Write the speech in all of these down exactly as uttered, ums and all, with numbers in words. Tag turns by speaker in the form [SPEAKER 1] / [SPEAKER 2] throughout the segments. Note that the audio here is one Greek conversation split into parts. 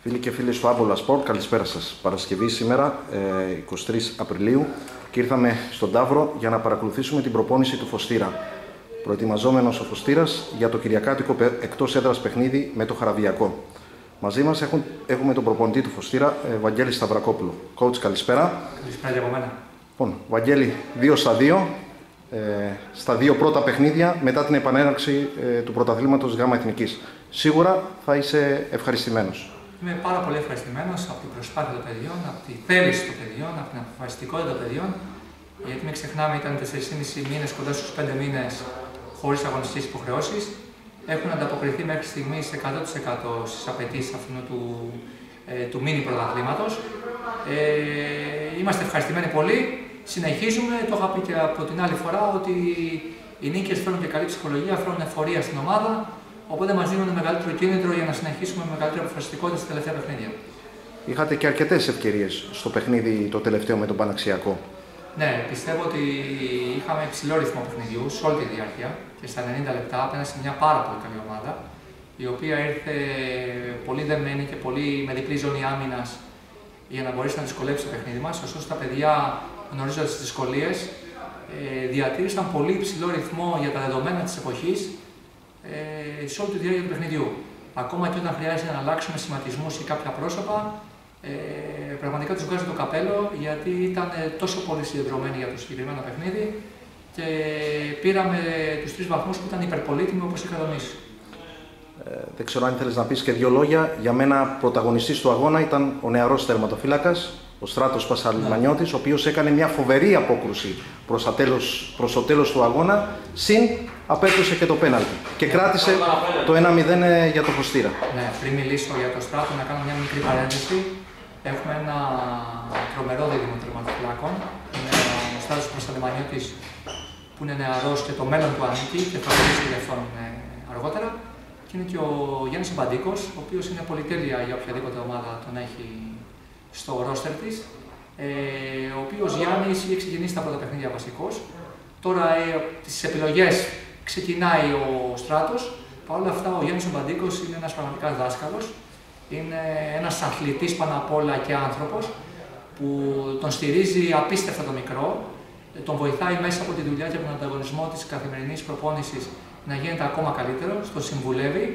[SPEAKER 1] Φίλοι και φίλες του Άμπολα Σπορτ, καλησπέρα σας. Παρασκευή σήμερα, εικοστή τρίτη Απριλίου, και ήρθαμε στον Ταύρο για να παρακολουθήσουμε την προπόνηση του Φωστήρα. Προετοιμαζόμενος ο Φωστήρας για το κυριακάτικο εκτός έδρας παιχνίδι με το Χαραβιακό. Μαζί μας έχουν, έχουμε τον προπονητή του Φωστήρα, Βαγγέλη Σταυρακόπουλο. Coach, καλησπέρα.
[SPEAKER 2] Καλησπέρα για από μένα.
[SPEAKER 1] Λοιπόν, Βαγγέλη, δύο στα δύο. Ε, στα δύο πρώτα παιχνίδια μετά την επανέναρξη ε, του πρωταθλήματος ΓΑΜΑ Εθνικής. Σίγουρα θα είσαι ευχαριστημένος.
[SPEAKER 2] Είμαι πάρα πολύ ευχαριστημένος από την προσπάθεια των παιδιών, από τη θέληση των παιδιών, από την αποφασιστικότητα των παιδιών. Γιατί μην ξεχνάμε, ήταν τέσσερις και μισή μήνες, κοντά στους πέντε μήνες χωρίς αγωνιστικές υποχρεώσεις. Έχουν ανταποκριθεί μέχρι στιγμής εκατό τοις εκατό στις απαιτήσεις αυτού του, ε, του μίνι πρωταθλήματος. Ε, είμαστε ευχαριστημένοι πολύ. Συνεχίζουμε, το είχα πει και από την άλλη φορά, ότι οι νίκες φέρνουν και καλή ψυχολογία, φέρνουν εφορία στην ομάδα. Οπότε μας δίνουν μεγαλύτερο κίνητρο για να συνεχίσουμε με μεγαλύτερη αποφασιστικότητα στα τελευταία παιχνίδια.
[SPEAKER 1] Είχατε και αρκετές ευκαιρίες στο παιχνίδι το τελευταίο με τον Παναξιακό.
[SPEAKER 2] Ναι, πιστεύω ότι είχαμε υψηλό ρυθμό παιχνιδιού σε όλη τη διάρκεια και στα ενενήντα λεπτά απέναντι σε μια πάρα πολύ καλή ομάδα, η οποία ήρθε πολύ δεμένη και πολύ με διπλή ζώνη άμυνας για να μπορέσει να δυσκολέψει το παιχνίδι μας. Ωστόσο, τα παιδιά, γνωρίζοντας τις δυσκολίες, διατήρησαν πολύ υψηλό ρυθμό για τα δεδομένα της εποχής σε όλη τη διάρκεια του παιχνιδιού. Ακόμα και όταν χρειάζεται να αλλάξουμε σχηματισμούς ή κάποια πρόσωπα, ε, πραγματικά τους βγάζω το καπέλο, γιατί ήταν τόσο πολύ συγκεντρωμένοι για το συγκεκριμένο παιχνίδι και πήραμε τους τρεις βαθμούς που ήταν υπερπολίτιμοι, όπως είχα τονίσει.
[SPEAKER 1] Ε, δεν ξέρω αν θέλεις να πεις και δύο λόγια. Για μένα, πρωταγωνιστής του αγώνα ήταν ο νεαρός τερματοφύλακας, ο Στράτος Πασαλιμανιώτης, ο οποίος έκανε μια φοβερή απόκρουση προς, τέλος, προς το τέλος του αγώνα, συν απέκτησε και το πέναλτι και κράτησε το ένα μηδέν για το Φωστήρα.
[SPEAKER 2] Ναι, πριν μιλήσω για το Στράτο, να κάνω μια μικρή παρένθεση. Έχουμε ένα τρομερό δίδυμο τερματοφυλάκων. Είναι ο Στράτος Πασαλιμανιώτης, που είναι νεαρός και το μέλλον του ανήκει και θα μιλήσει για αυτόν αργότερα. Και είναι και ο Γιάννης Μπαντίκος, ο οποίος είναι πολυτέλεια για οποιαδήποτε ομάδα τον έχει στο ρόστερ της, ε, ο οποίος Γιάννης είχε ξεκινήσει τα πρώτα παιχνίδια βασικός. Τώρα ε, τις επιλογές ξεκινάει ο Στράτος. Παρ' όλα αυτά, ο Γιάννης Μπαντίκος είναι ένας πραγματικά δάσκαλος. Είναι ένας αθλητής πάνω απ' όλα και άνθρωπος που τον στηρίζει απίστευτα το μικρό, τον βοηθάει μέσα από τη δουλειά και από τον ανταγωνισμό της καθημερινής προπόνησης να γίνεται ακόμα καλύτερο, τον συμβουλεύει.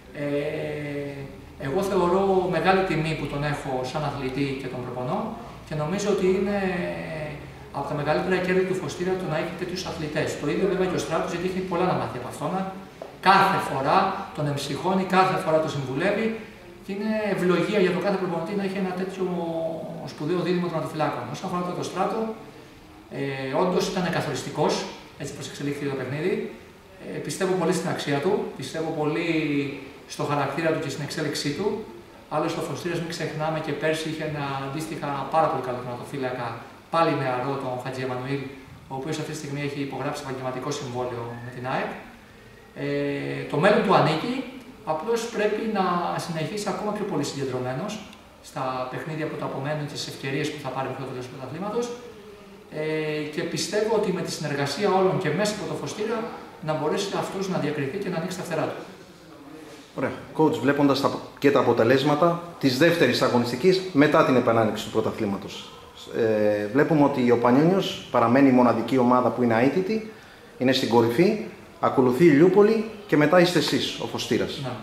[SPEAKER 2] Ε, Εγώ θεωρώ μεγάλη τιμή που τον έχω σαν αθλητή και τον προπονώ και νομίζω ότι είναι από τα μεγαλύτερα κέρδη του Φωστήρα το να έχει τέτοιους αθλητές. Το ίδιο βέβαια και ο Στράτος, γιατί έχει πολλά να μάθει από αυτόν. Κάθε φορά τον εμψυχώνει, κάθε φορά τον συμβουλεύει και είναι ευλογία για τον κάθε προπονητή να έχει ένα τέτοιο σπουδαίο δίδυμο τερματοφυλάκων. Όσον αφορά το Στράτο, ε, όντως ήταν καθοριστικός, έτσι πως εξελίχθηκε το παιχνίδι. Ε, πιστεύω πολύ στην αξία του, πιστεύω πολύ στο χαρακτήρα του και στην εξέλιξή του. Άλλωστε, ο Φωστήρας, μην ξεχνάμε, και πέρσι είχε ένα αντίστοιχα πάρα πολύ καλό τερματοφύλακα, πάλι νεαρό, τον Χατζη Εμμανουήλ, ο οποίος αυτή τη στιγμή έχει υπογράψει επαγγελματικό συμβόλαιο με την ΑΕΚ. Ε, το μέλλον του ανήκει, απλώς πρέπει να συνεχίσει ακόμα πιο πολύ συγκεντρωμένος στα παιχνίδια που του απομένουν και στις ευκαιρίες που θα πάρει μέχρι το τέλος του πρωταθλήματος. Ε, και πιστεύω ότι με τη συνεργασία όλων και μέσα από το Φωστήρα να μπορέσει αυτός να διακριθεί και να ανοίξει τα φτερά του.
[SPEAKER 1] Ωραία. Coach, βλέποντας τα, και τα αποτελέσματα της δεύτερης αγωνιστικής μετά την επανάληψη του πρωταθλήματος, ε, βλέπουμε ότι ο Πανιόνιος παραμένει η μοναδική ομάδα που είναι αίτητη, είναι στην κορυφή, ακολουθεί η Ηλιούπολη και μετά είστε εσείς, ο Φωστήρας.
[SPEAKER 2] Ναι.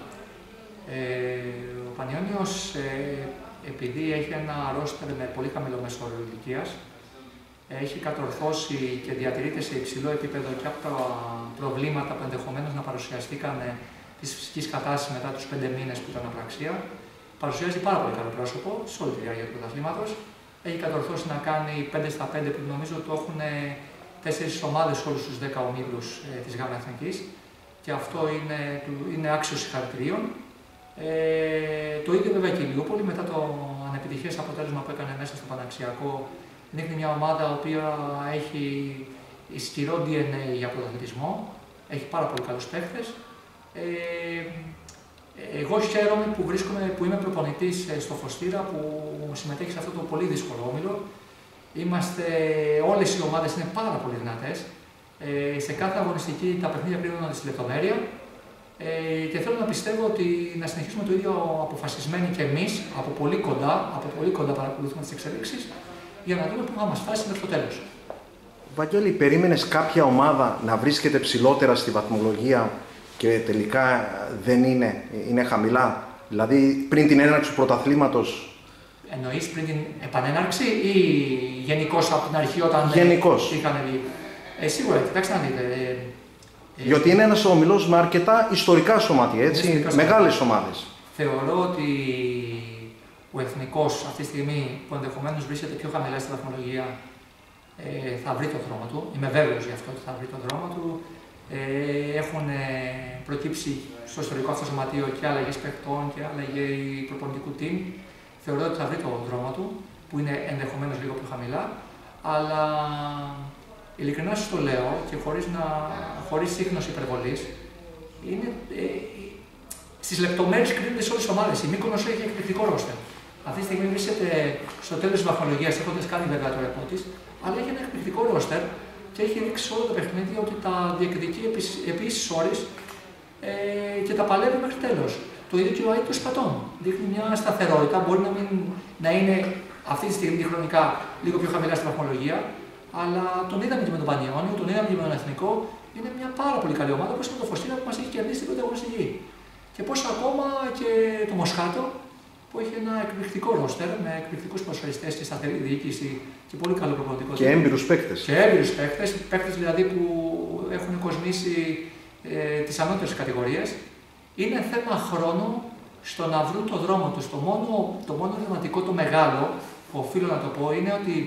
[SPEAKER 2] Ε, ο Πανιόνιος, ε, επειδή έχει ένα ρόστερ με πολύ χαμηλό μέσο όριο ηλικίας, έχει κατορθώσει και διατηρείται σε υψηλό επίπεδο και από τα προβλήματα που ενδεχομένως να παρουσιαστήκαν της φυσικής κατάστασης μετά τους πέντε μήνες που ήταν απραξία. Παρουσιάζει πάρα πολύ καλό πρόσωπο σε όλη τη διάρκεια του πρωταθλήματος. Έχει κατορθώσει να κάνει πέντε στα πέντε που νομίζω το έχουν τέσσερις ομάδες όλους τους δέκα ομίλους ε, της ΓΑΜΑ Εθνικής. Και αυτό είναι, είναι άξιο συγχαρητηρίων. Ε, το ίδιο βέβαια και η Ηλιούπολη, μετά το ανεπιτυχές αποτέλεσμα που έκανε μέσα στο Παναξιακό, δείχνει μια ομάδα η οποία έχει ισχυρό ντι εν έι για πρωταθλητισμό, έχει πάρα πολύ καλούς παίχτες. Ε, εγώ χαίρομαι που, βρίσκομαι, που είμαι προπονητής στο Φωστήρα, που συμμετέχει σε αυτό το πολύ δύσκολο όμιλο. Είμαστε, όλες οι ομάδες είναι πάρα πολύ δυνατές. Ε, σε κάθε αγωνιστική τα παιχνίδια κρίνονται στη λεπτομέρεια. Ε, και θέλω να πιστεύω ότι να συνεχίσουμε το ίδιο αποφασισμένοι και εμείς, από πολύ κοντά, από πολύ κοντά παρακολουθούμε τις εξελίξεις, για να δούμε πού θα μας φτάσει μέχρι το τέλος.
[SPEAKER 1] Βαγγέλη, περίμενες κάποια ομάδα να βρίσκεται ψηλότερα στη βαθμολογία και τελικά δεν είναι, είναι χαμηλά? Δηλαδή πριν την έναρξη του πρωταθλήματος.
[SPEAKER 2] Εννοείς πριν την επανέναρξη ή γενικώς από την αρχή όταν
[SPEAKER 1] γενικώς
[SPEAKER 2] είχαν βγει? Ε, σίγουρα, κοιτάξτε να δείτε. Ε,
[SPEAKER 1] Διότι είναι ένας ομιλός με αρκετά ιστορικά σωματεία, έτσι, μεγάλες ομάδες.
[SPEAKER 2] Θεωρώ ότι ο Εθνικός αυτή τη στιγμή που ενδεχομένως βρίσκεται πιο χαμηλά στη βαθμολογία ε, θα βρει το δρόμο του. Είμαι βέβαιος γι' αυτό ότι θα βρει το δρόμο του. Ε, έχουν ε, προκύψει στο ιστορικό αυτό σωματείο και αλλαγές παιχτών και αλλαγή προπονητικού team. Θεωρώ ότι θα βρει το δρόμο του, που είναι ενδεχομένως λίγο πιο χαμηλά, αλλά ειλικρινά σας το λέω και χωρίς, να, χωρίς σύγχνωση υπερβολής, είναι, ε, στις λεπτομέρειες κρίνονται σε όλες τις ομάδες. Η Μύκονος έχει εκπληκτικό ρόστερ. Αυτή τη στιγμή βρίσκεται στο τέλος της βαθμολογίας, έχοντας κάνει βέβαια το ρεπό της, αλλά έχει ένα εκπληκτικό ρόστερ και έχει δείξει σε όλα τα παιχνίδια ότι τα διεκδικεί επί ίσης ώρες ε, και τα παλεύει μέχρι τέλος. Το ίδιο και ο Αίτος Πατών. Δείχνει μια σταθερότητα, μπορεί να, μην, να είναι αυτή τη στιγμή χρονικά λίγο πιο χαμηλά στη βαθμολογία, αλλά τον είδαμε και με τον Πανιόνιο, τον είδαμε και με τον Εθνικό. Είναι μια πάρα πολύ καλή ομάδα, όπως είναι το Φωστήρα που μας έχει κερδίσει την πρώτη αγωνιστική. Και πώς ακόμα και το Μοσχάτο, που έχει ένα εκπληκτικό ρόστερ με εκπληκτικούς προσφαιριστές και σταθερή διοίκηση και πολύ καλό προπονητικό.
[SPEAKER 1] Και έμπειρους παίκτες.
[SPEAKER 2] Και έμπειρους παίκτες, παίκτες δηλαδή που έχουν κοσμήσει ε, τις ανώτερες κατηγορίες. Είναι θέμα χρόνου στο να βρουν το δρόμο τους. Το μόνο, το μόνο ερωτηματικό, το μεγάλο, που οφείλω να το πω, είναι ότι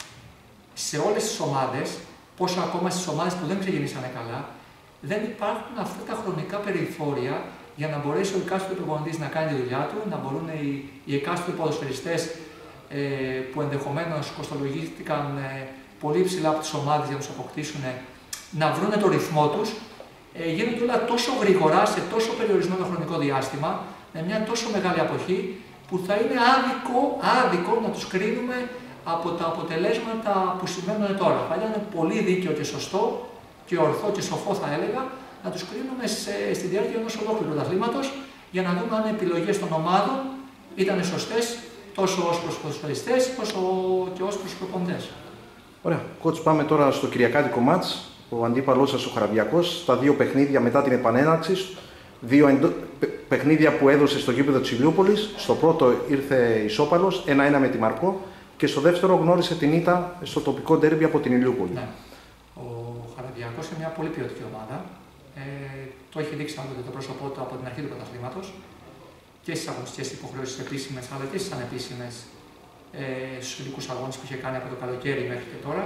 [SPEAKER 2] σε όλες τις ομάδες, πόσο ακόμα στις ομάδες που δεν ξεκινήσανε καλά, δεν υπάρχουν αυτά τα χρονικά περιθώρια για να μπορέσει ο εκάστοτε προπονητής να κάνει τη δουλειά του, να μπορούν οι, οι εκάστοτε ποδοσφαιριστές ε, που ενδεχομένως κοστολογήθηκαν ε, πολύ ψηλά από τις ομάδες για να τους αποκτήσουν, ε, να βρουν το ρυθμό τους. Ε, γίνονται όλα τόσο γρήγορα, σε τόσο περιορισμένο χρονικό διάστημα, με μια τόσο μεγάλη αποχή, που θα είναι άδικο, άδικο να τους κρίνουμε από τα αποτελέσματα που συμβαίνουν τώρα. Θα ήταν πολύ δίκαιο και σωστό και ορθό και σοφό, θα έλεγα, να τους κρίνουμε σε, στη διάρκεια ενός ολόκληρου πρωταθλήματος για να δούμε αν οι επιλογές των ομάδων ήταν σωστές τόσο ως προς ποδοσφαιριστές όσο και ως προς προπονητές.
[SPEAKER 1] Ωραία. Κότς, πάμε τώρα στο κυριακάτικο μάτς. Ο αντίπαλός σας, ο Χαραβιακός, στα δύο παιχνίδια μετά την επανέναρξη, δύο εντο... παιχνίδια που έδωσε στο γήπεδο της Ηλιούπολης. Στο πρώτο ήρθε ισόπαλος, ένα ένα με τη Μαρκό, και στο δεύτερο γνώρισε την ήττα στο τοπικό ντέρμπι από την Ηλιούπολη.
[SPEAKER 2] Ναι. Ο Χαραβιακός είναι μια πολύ ποιοτική ομάδα. Ε, το έχει δείξει να το πρόσωπό του από την αρχή του πρωταθλήματος και στις αγωνιστικές υποχρεώσεις επίσημες αλλά και στις ανεπίσημες ε, στους ειδικούς αγώνες που είχε κάνει από το καλοκαίρι μέχρι και τώρα.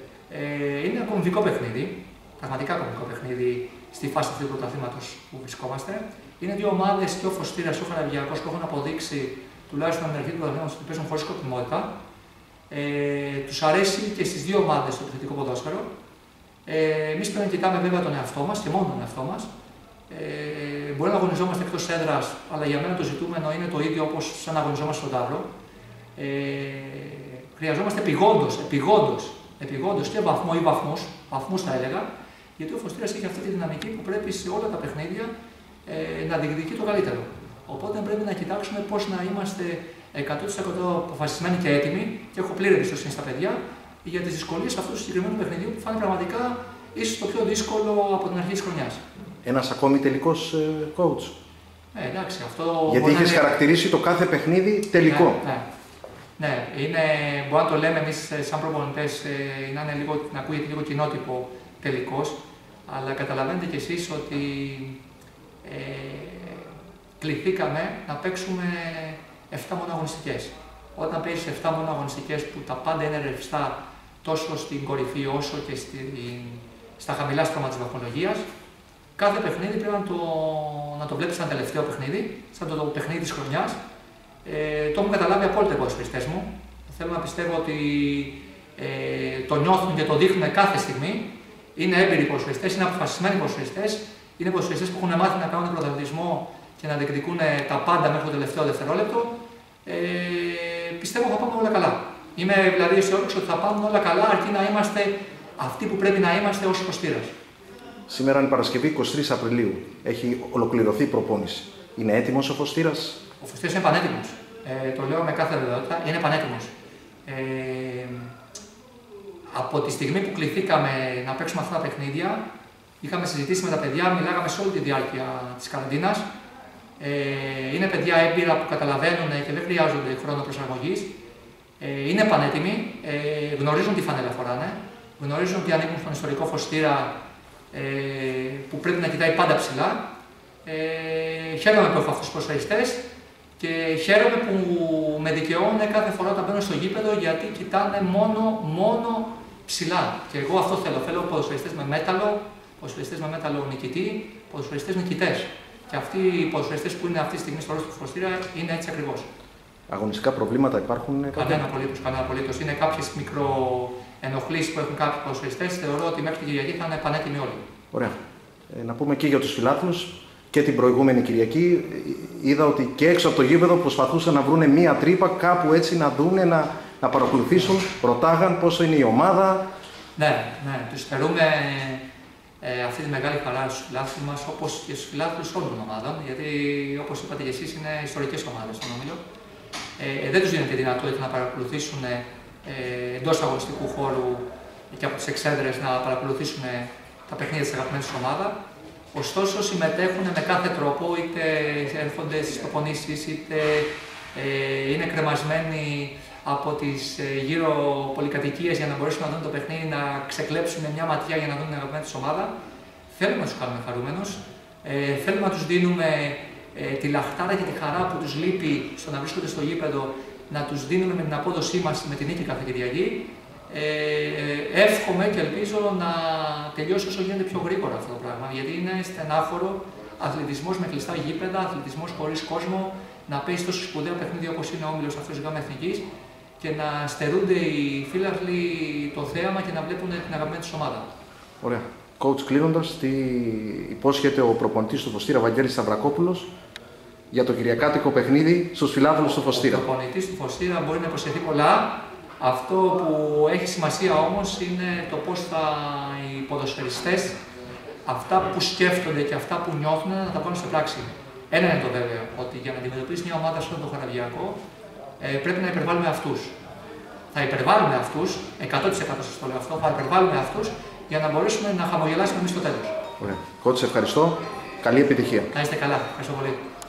[SPEAKER 2] Ε, είναι ένα κομβικό παιχνίδι, πραγματικά κομβικό παιχνίδι στη φάση αυτού του πρωταθλήματος που βρισκόμαστε. Είναι δύο ομάδες, και ο Φωστήρας και ο Χαραβιακός, που έχουν αποδείξει τουλάχιστον στην αρχή του πρωταθλήματος ότι παίζουν χωρίς σκοπιμότητα. Ε, τους αρέσει και στις δύο ομάδες το επιθετικό ποδόσφαιρο. Ε, εμείς πρέπει να κοιτάμε βέβαια τον εαυτό μας και μόνο τον εαυτό μας. Ε, μπορεί να αγωνιζόμαστε εκτός έδρας, αλλά για μένα το ζητούμενο είναι το ίδιο όπως σαν να αγωνιζόμαστε στον τάβλο. Ε, χρειαζόμαστε επιγόντως, επιγόντως, επιγόντως και βαθμό ή βαθμούς, βαθμούς θα έλεγα, γιατί ο Φωστήρας έχει αυτή τη δυναμική που πρέπει σε όλα τα παιχνίδια ε, να διεκδικεί το καλύτερο. Οπότε πρέπει να κοιτάξουμε πώς να είμαστε εκατό τοις εκατό αποφασισμένοι και έτοιμοι, και έχω πλήρη εμπιστοσύνη στα παιδιά, για τις δυσκολίες αυτού του συγκεκριμένου παιχνιδιού που θα είναι πραγματικά ίσως το πιο δύσκολο από την αρχή της χρονιάς.
[SPEAKER 1] Ένας ακόμη τελικός ε, coach.
[SPEAKER 2] Ε, εντάξει, αυτό.
[SPEAKER 1] Γιατί είχες
[SPEAKER 2] είναι...
[SPEAKER 1] χαρακτηρίσει το κάθε παιχνίδι τελικό.
[SPEAKER 2] Ναι, ναι. ναι είναι, μπορεί να το λέμε εμείς σαν προπονητές, ε, να, είναι λίγο, να ακούγεται λίγο κοινότυπο τελικός, αλλά καταλαβαίνετε κι εσείς ότι ε, κληθήκαμε να παίξουμε εφτά μόνο αγωνιστικές. Όταν παίζεις εφτά μόνο αγωνιστικές που τα πάντα είναι ρευστά τόσο στην κορυφή όσο και στη, στα χαμηλά στρώματα της βαθμολογίας, κάθε παιχνίδι πρέπει να το, να το βλέπεις σαν τελευταίο παιχνίδι, σαν το, το παιχνίδι της χρονιάς. Ε, το έχουν καταλάβει απόλυτα οι ποδοσφαιριστές μου. Θέλω να πιστεύω ότι ε, το νιώθουν και το δείχνουν κάθε στιγμή. Είναι έμπειροι ποδοσφαιριστές, είναι αποφασισμένοι ποδοσφαιριστές, είναι ποδοσφαιριστές που έχουν μάθει να κάνουν πρωταθλητισμό και να διεκδικούν τα πάντα μέχρι το τελευταίο δευτερόλεπτο. Ε, πιστεύω ότι θα πάμε όλα καλά. Είμαι δηλαδή αισιόδοξος ότι θα πάμε όλα καλά, αρκεί να είμαστε αυτοί που πρέπει να είμαστε ως Φωστήρας.
[SPEAKER 1] Σήμερα είναι Παρασκευή εικοστή τρίτη Απριλίου. Έχει ολοκληρωθεί η προπόνηση. Είναι έτοιμος ο Φωστήρας?
[SPEAKER 2] Ο Φωστήρας είναι πανέτοιμος. Ε, το λέω με κάθε βεβαιότητα, είναι πανέτοιμος. Ε, από τη στιγμή που κληθήκαμε να παίξουμε αυτά τα παιχνίδια, είχαμε συζητήσει με τα παιδιά, μιλάγαμε σε όλη τη διάρκεια της καραντίνας. Ε, είναι παιδιά έμπειρα που καταλαβαίνουν και δεν χρειάζονται χρόνο προσαρμογής. Ε, είναι πανέτοιμοι, ε, γνωρίζουν τι φανέλα φοράνε, γνωρίζουν ότι ανήκουν στον ιστορικό Φωστήρα ε, που πρέπει να κοιτάει πάντα ψηλά. Ε, χαίρομαι που έχω αυτούς τους προσφαιριστές και χαίρομαι που με δικαιώνουν κάθε φορά όταν μπαίνω στο γήπεδο, γιατί κοιτάνε μόνο, μόνο ψηλά. Και εγώ αυτό θέλω. Θέλω ποδοσφαιριστές με μέταλλο, ποδοσφαιριστές με μέταλλο νικητή, ποδοσφαιριστές νικητές. Και αυτοί οι ποδοσφαιριστές που είναι αυτή τη στιγμή στο ρόλο του Φωστήρα είναι έτσι ακριβώς.
[SPEAKER 1] Αγωνιστικά προβλήματα υπάρχουν?
[SPEAKER 2] Κανένα απολύτως, κανένα απολύτως. Είναι κάποιες μικροενοχλήσεις που έχουν κάποιοι ποδοσφαιριστές. Θεωρώ ότι μέχρι την Κυριακή θα είναι πανέτοιμοι όλοι.
[SPEAKER 1] Ωραία. Ε, να πούμε και για τους φιλάθλους. Και την προηγούμενη Κυριακή είδα ότι και έξω από το γήπεδο προσπαθούσαν να βρουν μία τρύπα κάπου έτσι να δούνε, να, να παρακολουθήσουν. Ρωτάγαν πόσο είναι η ομάδα.
[SPEAKER 2] Ναι, ναι. Τους φερούμε ε, αυτή τη μεγάλη χαρά στους φιλάθλους μας, όπως και στους φιλάθλους όλων των ομάδων. Γιατί, όπως είπατε και εσείς, είναι ιστορικές ομάδες στον όμιλο. Ε, δεν τους δίνεται δυνατότητα να παρακολουθήσουν ε, εντός αγωνιστικού χώρου και από τις εξέδρες να παρακολουθήσουν τα παιχνίδια της αγαπημένης ομάδα. Ωστόσο, συμμετέχουν με κάθε τρόπο, είτε έρχονται στις προπονήσεις, είτε ε, είναι κρεμασμένοι από τις ε, γύρω πολυκατοικίες για να μπορέσουν να δουν το παιχνίδι, να ξεκλέψουν μια ματιά για να δουν την αγαπημένη τους ομάδα. Θέλουμε να τους κάνουμε χαρούμενους, ε, θέλουμε να τους δίνουμε ε, τη λαχτάρα και τη χαρά που τους λείπει στο να βρίσκονται στο γήπεδο, να τους δίνουμε με την απόδοσή μας με την νίκη κάθε Κυριακή. Ε, εύχομαι και ελπίζω να τελειώσει όσο γίνεται πιο γρήγορα αυτό το πράγμα, γιατί είναι στενάχωρο αθλητισμός με κλειστά γήπεδα, αθλητισμός χωρίς κόσμο, να παίζει τόσο σπουδαίο παιχνίδι όπως είναι ο όμιλος αυτός της ΓΑΜΑ Εθνικής και να στερούνται οι φίλαθλοι το θέαμα και να βλέπουν την αγαπημένη τους ομάδα.
[SPEAKER 1] Ωραία. Coach, κλείνοντας, τι υπόσχεται ο προπονητής του Φωστήρα, Βαγγέλης Σταυρακόπουλος, για το κυριακάτικο παιχνίδι στους φιλάθλους του Φωστήρα?
[SPEAKER 2] Ο προπονητής του Φωστήρα μπορεί να υποσχεθεί πολλά. Αυτό που έχει σημασία όμως είναι το πώς θα οι ποδοσφαιριστές, αυτά που σκέφτονται και αυτά που νιώθουν, να τα βάλουν σε πράξη. Ένα είναι το βέβαιο, ότι για να αντιμετωπίσει μια ομάδα σε όλο το χαραβιακό, ε, πρέπει να υπερβάλλουμε αυτούς. Θα υπερβάλλουμε αυτούς, εκατό τοις εκατό σας το λέω αυτό, θα υπερβάλλουμε αυτούς για να μπορέσουμε να χαμογελάσουμε εμείς στο τέλος.
[SPEAKER 1] Ωραία. Κότσε, ευχαριστώ. Καλή επιτυχία.
[SPEAKER 2] Να είστε καλά. Ευχαριστώ πολύ.